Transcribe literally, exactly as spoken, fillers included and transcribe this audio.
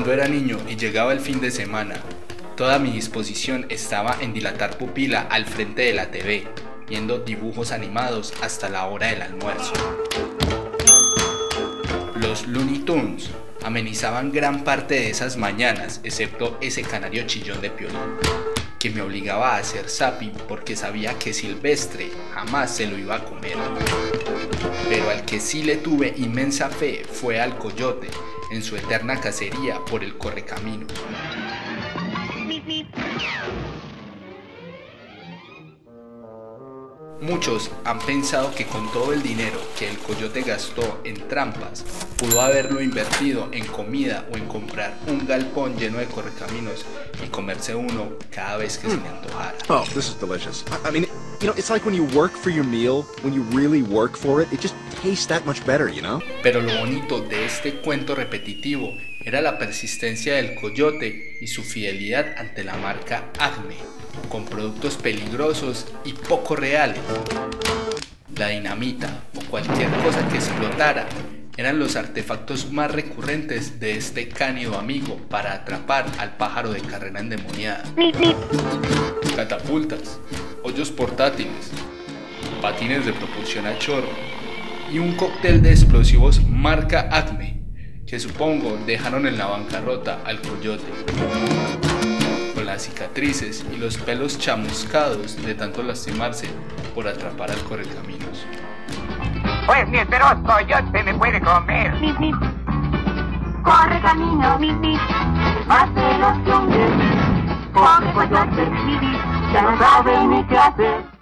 Cuando era niño y llegaba el fin de semana, toda mi disposición estaba en dilatar pupila al frente de la T V, viendo dibujos animados hasta la hora del almuerzo. Los Looney Tunes amenizaban gran parte de esas mañanas, excepto ese canario chillón de Piolín, que me obligaba a hacer zapping porque sabía que Silvestre jamás se lo iba a comer. Pero al que sí le tuve inmensa fe fue al Coyote, en su eterna cacería por el Correcaminos. Muchos han pensado que con todo el dinero que el Coyote gastó en trampas, pudo haberlo invertido en comida o en comprar un galpón lleno de correcaminos y comerse uno cada vez que mm. se le antojara. Oh, this is delicious. I, I mean, you know, it's like when you work for your meal, when you really work for it, it just tastes that much better, you know? Pero lo bonito de este cuento repetitivo era la persistencia del Coyote y su fidelidad ante la marca Acme, con productos peligrosos y poco reales. La dinamita o cualquier cosa que explotara eran los artefactos más recurrentes de este cánido amigo para atrapar al pájaro de carrera endemoniada. Catapultas, hoyos portátiles, patines de propulsión a chorro y un cóctel de explosivos marca Acme que supongo dejaron en la bancarrota al Coyote, con las cicatrices y los pelos chamuscados de tanto lastimarse por atrapar al Correcaminos. Pues mi feroz coyote me puede comer. Mip, mip. Correcaminos, mip, mip. Más feroz que un león. Pobre coyote, mip, mip. Ya no sabe ni qué hacer.